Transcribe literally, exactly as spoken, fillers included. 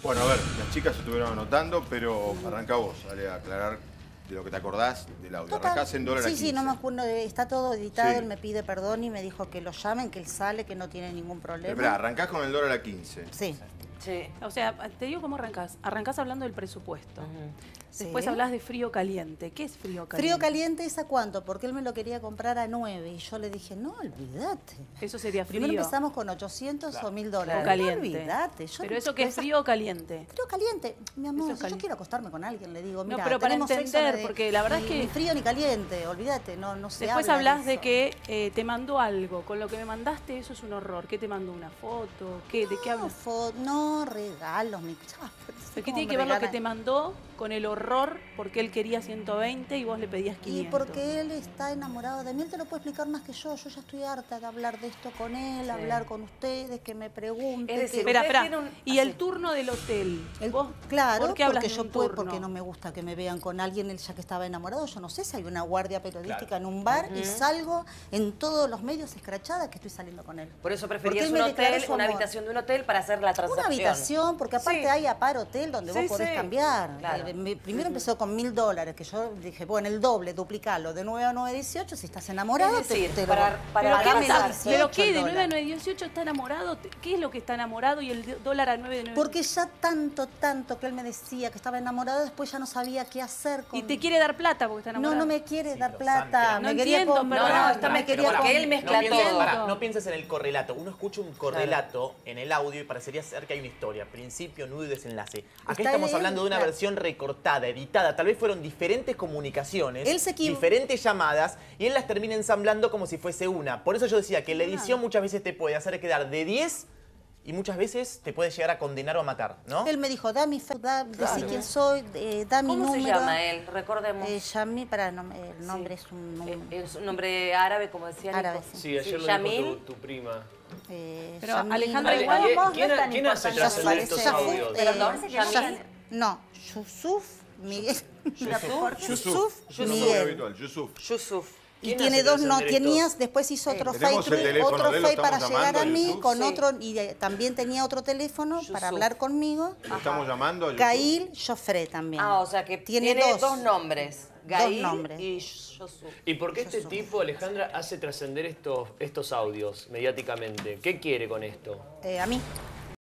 Bueno, a ver, las chicas se estuvieron anotando, pero arranca vos, dale a aclarar de lo que te acordás del audio. Total. Arrancás en dólar a Sí, quince. sí, no me acuerdo, está todo editado, Sí. él me pide perdón y me dijo que lo llamen, que él sale, que no tiene ningún problema. Espera, arrancás con el dólar a quince. Sí. Sí. O sea, te digo cómo arrancás. Arrancás hablando del presupuesto. Uh-huh. Después Sí. hablas de frío caliente. ¿Qué es frío caliente? Frío caliente es a cuánto, porque él me lo quería comprar a nueve y yo le dije, no, olvídate. Eso sería frío. Primero empezamos con ochocientos o mil dólares. O caliente. No, olvídate. Yo Pero eso que es frío o caliente. Frío caliente, mi amor, Eso es si cali- yo quiero acostarme con alguien, le digo, No, mira, pero para tenemos sexo, entender, de- porque la verdad es ni- que- Ni frío ni caliente, olvídate, no, no se Después habla hablas de eso. que eh, te mandó algo. Con lo que me mandaste, eso es un horror. ¿Qué te mandó? ¿Una foto? ¿Qué? ¿De qué No, hablas? fo- no, regalos, mi... ¿Pero qué tiene que ver lo que te mandó con el horror porque él quería ciento veinte y vos le pedías Y quinientos? porque él está enamorado de mí, él te lo puede explicar más que yo. Yo ya estoy harta de hablar de esto con él, Sí. hablar con ustedes, que me pregunten. Es decir, que- Espera, Ustedes espera. tienen un- ¿Y así. el turno del hotel? El- ¿Vos claro, por qué hablas porque de yo un puedo, turno? porque no me gusta que me vean con alguien él ya que estaba enamorado. Yo no sé si hay una guardia periodística en un bar y salgo en todos los medios escrachada que estoy saliendo con él. Por eso Porque preferías él un me declaró hotel, su una amor. habitación de un hotel para hacer la transacción. Una habitación, porque aparte Sí. hay a par hotel donde Sí, vos podés sí. cambiar. Claro. Eh, mi- primero empezó con mil dólares, que yo dije, bueno, el doble, duplicalo, de nueve a nueve dieciocho, si estás enamorado, Es decir, te, te lo- para- para- ¿Pero qué, pagame pagame pasa? los la- ¿Pero dieciocho qué? el ¿De nueve a dólar. nueve dieciocho está enamorado? ¿Qué es lo que está enamorado y el de- dólar a nueve de nueve? Porque ya tanto, tanto que él me decía que estaba enamorado, después ya no sabía qué hacer con... Y te quiere dar plata porque está No, enamorado. no me quiere dar pero plata, Santi, me no quería entiendo, comprar, pero no, está me mal, quería pero porque él comprar. mezcla no pienses, todo. pará, no pienses en el correlato. Uno escucha un correlato en el audio y parecería ser que hay una historia, principio, nudo y desenlace. Acá Está estamos él, hablando de una claro. versión recortada, editada. Tal vez fueron diferentes comunicaciones, Él se equivo- diferentes llamadas, y él las termina ensamblando como si fuese una. Por eso yo decía que la edición muchas veces te puede hacer quedar de diez y muchas veces te puede llegar a condenar o a matar, ¿no? Él me dijo, da mi fe, da, decí Claro. quién soy, eh, da mi ¿Cómo número. se llama él? Recordemos. Eh, Yami, para, no, el nombre Sí. es un Eh, número. Es un nombre árabe, como decía Árabe, Nico. sí. Sí, ayer lo Yamil. dijo tu, tu prima. Eh, Pero, Yamil- Alejandra, Ale- igual ¿quién- vos no ¿quién, es tan quién hace importante. trascender Yafar- estos Yafur, audios? eh, Perdón, Yaf- Yamil. No, Yusuf Miguel. Yusuf. Yusuf Yusuf, muy Miguel. habitual, Yusuf. Yusuf. Y ¿Quién tiene hace dos, no, trascender tenías, estos? después hizo otro Tenemos el fake, teléfono otro de él, lo fake para estamos llegar a llamando, mí, Yusuf. con Sí. otro, y eh, también tenía otro teléfono Yusuf. para hablar conmigo. Lo estamos llamando a Yusuf. Gail Joffre también. Ah, o sea que tiene, tiene, dos. dos, nombres. Gail nombres. y Yusuf. ¿Y por qué este tipo, Alejandra, hace trascender estos, estos audios mediáticamente? ¿Qué quiere con esto? Eh, a mí.